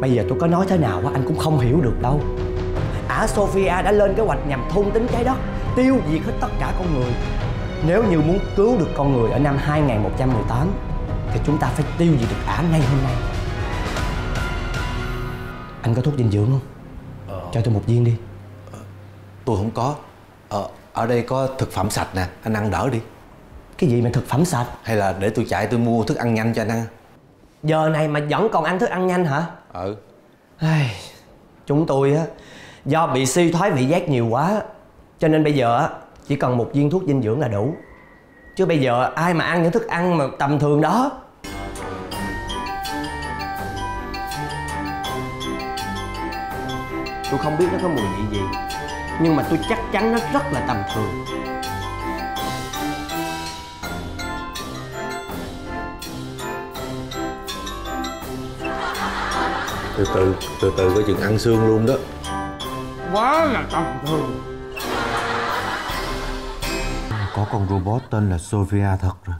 Bây giờ tôi có nói thế nào anh cũng không hiểu được đâu. Ả Sophia đã lên kế hoạch nhằm thôn tính trái đất, tiêu diệt hết tất cả con người. Nếu như muốn cứu được con người ở năm 2118 thì chúng ta phải tiêu diệt được Ả ngay hôm nay. Anh có thuốc dinh dưỡng không? Cho tôi một viên đi. Tôi không có. Ở đây có thực phẩm sạch nè, anh ăn đỡ đi. Cái gì mà thực phẩm sạch? Hay là để tôi chạy tôi mua thức ăn nhanh cho anh ăn? Giờ này mà vẫn còn ăn thức ăn nhanh hả? Chúng tôi á, do bị suy thoái vị giác nhiều quá, cho nên bây giờ á chỉ cần một viên thuốc dinh dưỡng là đủ. Chứ bây giờ ai mà ăn những thức ăn mà tầm thường đó. Tôi không biết nó có mùi vị gì, nhưng mà tôi chắc chắn nó rất là tầm thường. Từ từ coi chừng ăn xương luôn đó. Quá là tầm thường. Có con robot tên là Sophia thật rồi.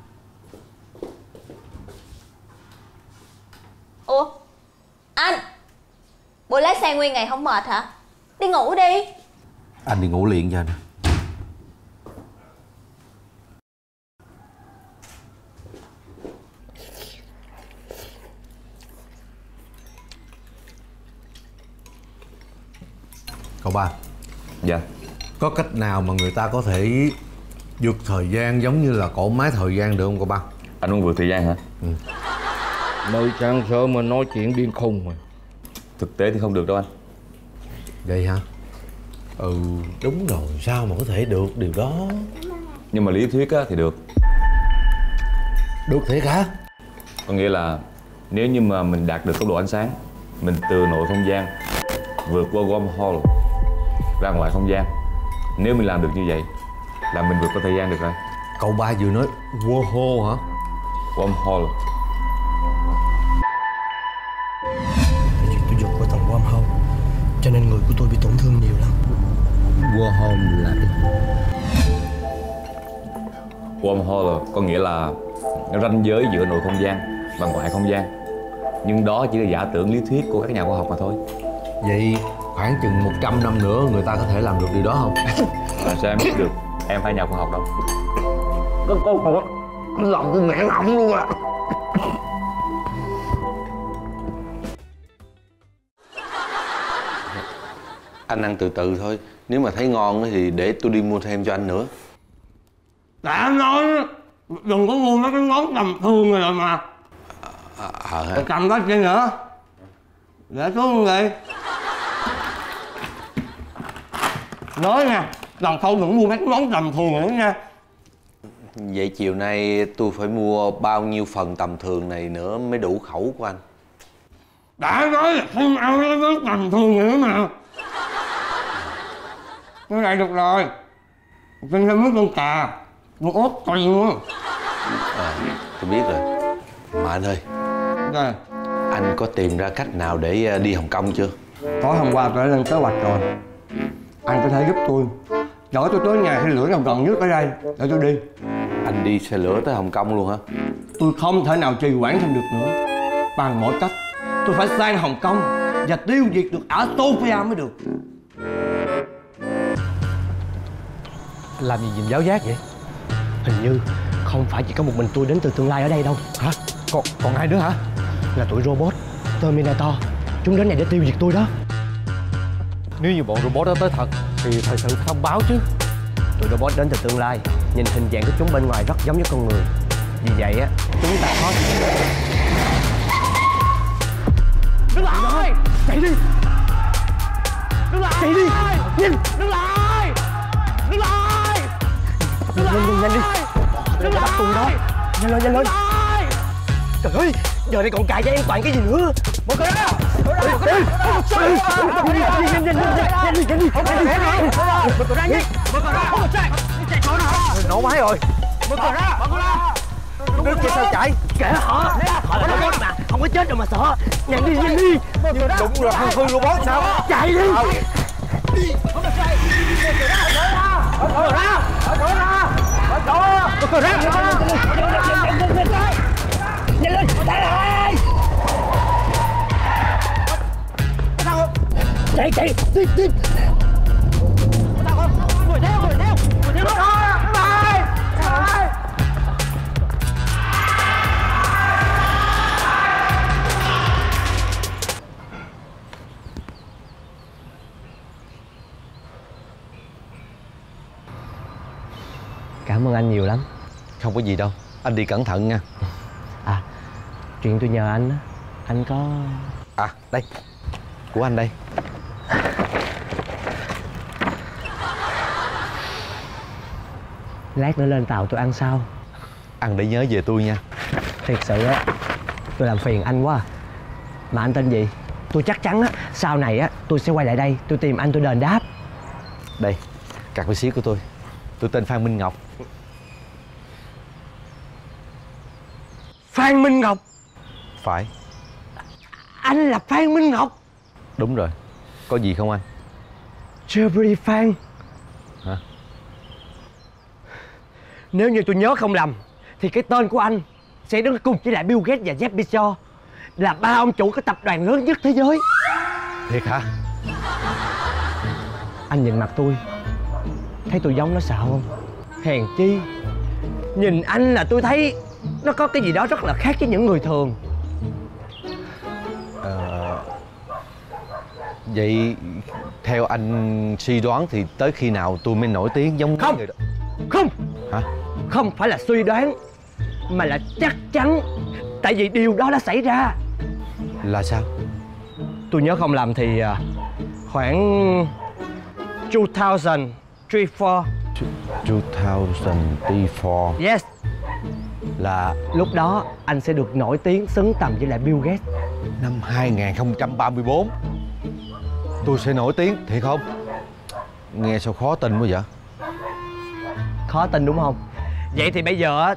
Ủa anh, buổi lái xe nguyên ngày không mệt hả? Đi ngủ đi. Anh đi ngủ liền cho anh. Cậu ba. Dạ. Có cách nào mà người ta có thể vượt thời gian giống như là cỗ máy thời gian được không cậu ba? Anh muốn vượt thời gian hả? Mới sáng sớm mà nói chuyện điên khùng mà. Thực tế thì không được đâu anh. Vậy hả? Đúng rồi, sao mà có thể được điều đó? Nhưng mà lý thuyết á, thì được. Được thiệt hả? Có nghĩa là nếu như mà mình đạt được tốc độ ánh sáng, mình từ nội không gian vượt qua wormhole ra ngoài không gian. Nếu mình làm được như vậy là mình vượt qua thời gian được rồi. Cậu ba vừa nói wormhole hả? Wormhole. Tại vì tôi vượt qua tầng wormhole, cho nên người của tôi bị tổn thương nhiều lắm. Wormhole là Wormhole có nghĩa là ranh giới giữa nội không gian và ngoại không gian. Nhưng đó chỉ là giả tưởng lý thuyết của các nhà khoa học mà thôi. Vậy khoảng chừng 100 năm nữa người ta có thể làm được điều đó không? Làm sao em biết được? Em phải nhà khoa học đâu. Cái câu hỏi lòng tôi mẹ ngọng luôn à. Anh ăn từ từ thôi. Nếu mà thấy ngon thì để tôi đi mua thêm cho anh nữa. Đã nói đừng có mua mấy cái món tầm thường rồi mà. Tôi cầm đó chi nữa. Để xuống đi. Nói nha, lần sau đừng mua mấy cái món tầm thường nữa nha. Vậy chiều nay tôi phải mua bao nhiêu phần tầm thường này nữa mới đủ khẩu của anh? Đã nói là không ăn mấy món tầm thường nữa mà. Cái này được rồi. Xin thêm mấy con cà, con ớt tùy luôn. Tôi biết rồi. Mà anh ơi, Rồi. anh có tìm ra cách nào để đi Hồng Kông chưa? Tối hôm qua tôi đã lên kế hoạch rồi. Anh có thể giúp tôi chở tôi tới nhà xe lửa nào gần nhất ở đây để tôi đi. Anh đi xe lửa tới Hồng Kông luôn hả? Tôi không thể nào trì hoãn thêm được nữa. Bằng mọi cách tôi phải sang Hồng Kông và tiêu diệt được Ả Sophia mới được. Làm gì nhìn giáo giác vậy? Hình như không phải chỉ có một mình tôi đến từ tương lai ở đây đâu. Hả? Còn ai nữa hả? Là tụi robot Terminator. Chúng đến này để tiêu diệt tôi đó. Nếu như bọn robot đó tới thật thì thời sự phải thông báo chứ. Tụi robot đến từ tương lai, nhìn hình dạng của chúng bên ngoài rất giống với con người. Vì vậy á, chúng ta khó. Đứng lại! Chạy đi! Đứng lại! Chạy đi! Nhìn! Đứng lại! Đứng lại! Nhanh đi! Đừng bắt tôi đó! Nhanh lên! Trời ơi! Giờ đây còn cài cho an toàn cái gì nữa? Mở cửa ra! Nổ máy rồi! Mở cửa ra! Nước kia sao chạy? Kệ họ! Họ là robot mà, không có chết đâu mà sợ! Nhanh đi! Nhưng đúng là hư robot sao? Chạy đi! Mở cửa ra! Nhanh lên! chạy tiếp tiếp. Đuổi theo Cảm ơn anh nhiều lắm. Không có gì đâu, anh đi cẩn thận nha. À, chuyện tôi nhờ anh á, anh có... À, đây, của anh đây. Lát nữa lên tàu tôi ăn sau. Ăn để nhớ về tôi nha. Thiệt sự á, tôi làm phiền anh quá. Mà anh tên gì? Tôi chắc chắn á, sau này á, tôi sẽ quay lại đây, tôi tìm anh tôi đền đáp. Đây, card visit của tôi. Tôi tên Phan Minh Ngọc. Phan Minh Ngọc? Phải. Anh là Phan Minh Ngọc? Đúng rồi. Có gì không anh? Jeffrey Phan. Hả? Nếu như tôi nhớ không lầm thì cái tên của anh sẽ đứng cùng với lại Bill Gates và Jeff Bezos, là ba ông chủ cái tập đoàn lớn nhất thế giới. Thiệt hả? Anh nhìn mặt tôi, thấy tôi giống nó xạo không? Hèn chi, nhìn anh là tôi thấy nó có cái gì đó rất là khác với những người thường. Vậy theo anh suy đoán thì tới khi nào tôi mới nổi tiếng giống không người đó? Không. Hả? Không phải là suy đoán, mà là chắc chắn. Tại vì điều đó đã xảy ra. Là sao? Tôi nhớ không lầm thì khoảng 2003-4. 2004. Yes. Là lúc đó anh sẽ được nổi tiếng xứng tầm với lại Bill Gates. Năm 2034 tôi sẽ nổi tiếng thiệt không? Nghe sao khó tin quá vậy? Khó tin đúng không? Vậy thì bây giờ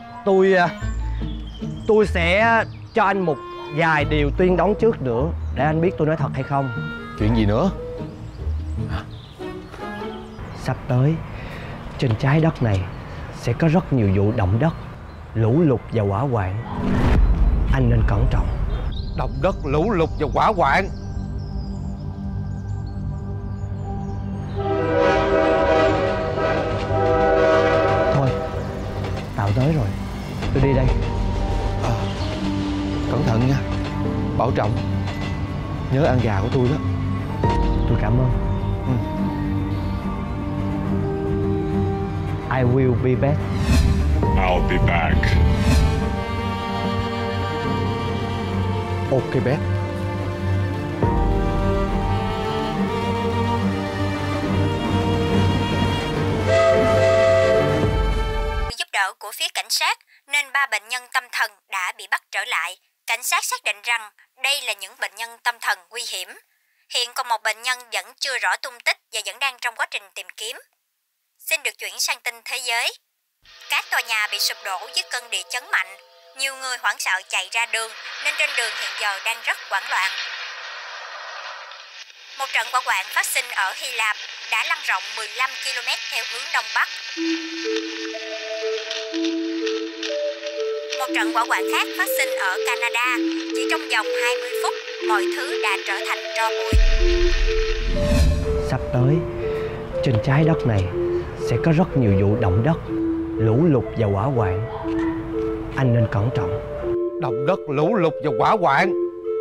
tôi sẽ cho anh một vài điều tiên đoán trước nữa, để anh biết tôi nói thật hay không. Chuyện gì nữa? Sắp tới trên trái đất này sẽ có rất nhiều vụ động đất, lũ lụt và hỏa hoạn. Anh nên cẩn trọng. Động đất, lũ lụt và hỏa hoạn? Thôi, tàu tới rồi, tôi đi đây. Cẩn thận nha, bảo trọng. Nhớ ăn gà của tôi đó. Tôi cảm ơn. I will be back. I'll be back. Ok bé. Giúp đỡ của phía cảnh sát nên 3 bệnh nhân tâm thần đã bị bắt trở lại. Cảnh sát xác định rằng đây là những bệnh nhân tâm thần nguy hiểm. Hiện còn một bệnh nhân vẫn chưa rõ tung tích và vẫn đang trong quá trình tìm kiếm. Xin được chuyển sang tin thế giới. Các tòa nhà bị sụp đổ với cơn địa chấn mạnh. Nhiều người hoảng sợ chạy ra đường nên trên đường hiện giờ đang rất hoảng loạn. Một trận hỏa hoạn phát sinh ở Hy Lạp đã lan rộng 15 km theo hướng Đông Bắc. Một trận hỏa hoạn khác phát sinh ở Canada. Chỉ trong vòng 20 phút, mọi thứ đã trở thành tro bụi. Sắp tới, trên trái đất này sẽ có rất nhiều vụ động đất, lũ lụt và hỏa hoạn. Anh nên cẩn trọng. Động đất, lũ lụt và hỏa hoạn?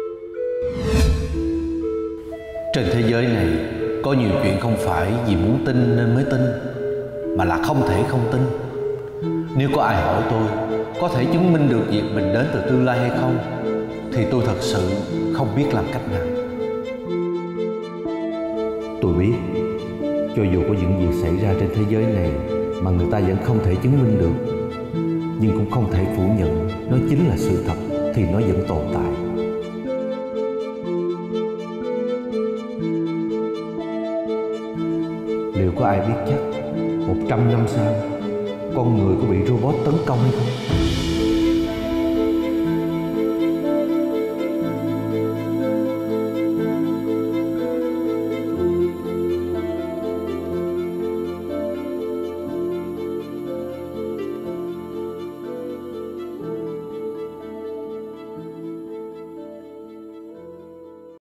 Trên thế giới này có nhiều chuyện không phải vì muốn tin nên mới tin, mà là không thể không tin. Nếu có ai hỏi tôi có thể chứng minh được việc mình đến từ tương lai hay không, thì tôi thật sự không biết làm cách nào. Tôi biết, cho dù có những việc xảy ra trên thế giới này mà người ta vẫn không thể chứng minh được, nhưng cũng không thể phủ nhận nó chính là sự thật, thì nó vẫn tồn tại. Liệu có ai biết chắc 100 năm sau con người có bị robot tấn công hay không?